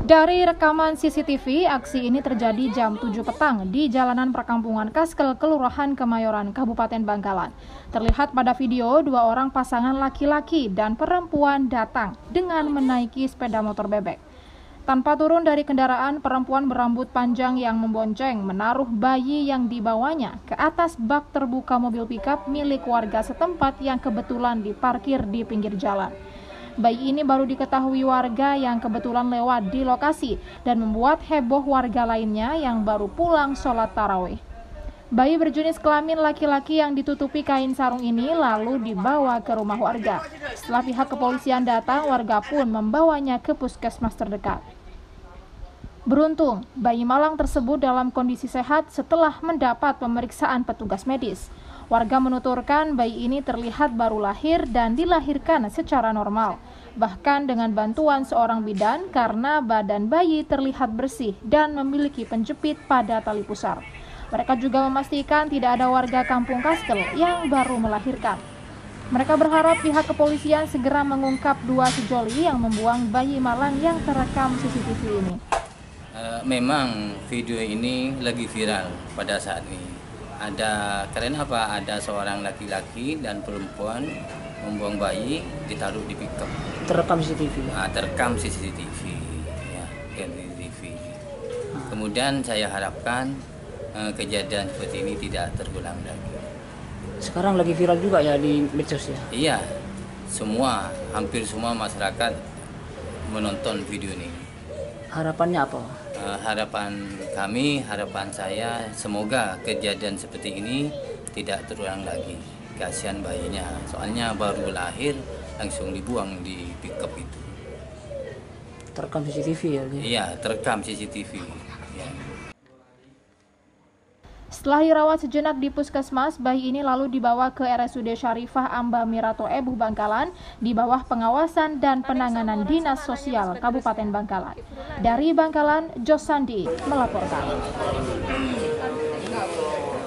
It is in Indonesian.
Dari rekaman CCTV, aksi ini terjadi jam 7 petang di jalanan perkampungan Kaskel, Kelurahan Kemayoran, Kabupaten Bangkalan. Terlihat pada video, dua orang pasangan laki-laki dan perempuan datang dengan menaiki sepeda motor bebek. Tanpa turun dari kendaraan, perempuan berambut panjang yang membonceng menaruh bayi yang dibawanya ke atas bak terbuka mobil pickup milik warga setempat yang kebetulan diparkir di pinggir jalan. Bayi ini baru diketahui warga yang kebetulan lewat di lokasi dan membuat heboh warga lainnya yang baru pulang sholat tarawih. Bayi berjenis kelamin laki-laki yang ditutupi kain sarung ini lalu dibawa ke rumah warga. Setelah pihak kepolisian datang, warga pun membawanya ke puskesmas terdekat. Beruntung, bayi malang tersebut dalam kondisi sehat setelah mendapat pemeriksaan petugas medis. Warga menuturkan bayi ini terlihat baru lahir dan dilahirkan secara normal, bahkan dengan bantuan seorang bidan karena badan bayi terlihat bersih dan memiliki penjepit pada tali pusar. Mereka juga memastikan tidak ada warga kampung Kaskel yang baru melahirkan. Mereka berharap pihak kepolisian segera mengungkap dua sejoli yang membuang bayi malang yang terekam CCTV ini. Memang video ini lagi viral pada saat ini. Karena apa? Ada seorang laki-laki dan perempuan membuang bayi ditaruh di pickup. Terekam CCTV. Terekam CCTV, ya, CCTV. Kemudian saya harapkan kejadian seperti ini tidak terulang lagi. Sekarang lagi viral juga ya di medsos ya? Iya, hampir semua masyarakat menonton video ini. Harapannya apa? Harapan saya semoga kejadian seperti ini tidak terulang lagi. Kasihan bayinya, soalnya baru lahir langsung dibuang di pickup itu. Terekam CCTV ya? Iya, terekam CCTV. Ya. Setelah dirawat sejenak di puskesmas, bayi ini lalu dibawa ke RSUD Syarifah Amba Mirato Ebuh Bangkalan di bawah pengawasan dan penanganan Dinas Sosial Kabupaten Bangkalan. Dari Bangkalan, Jos Sandi melaporkan.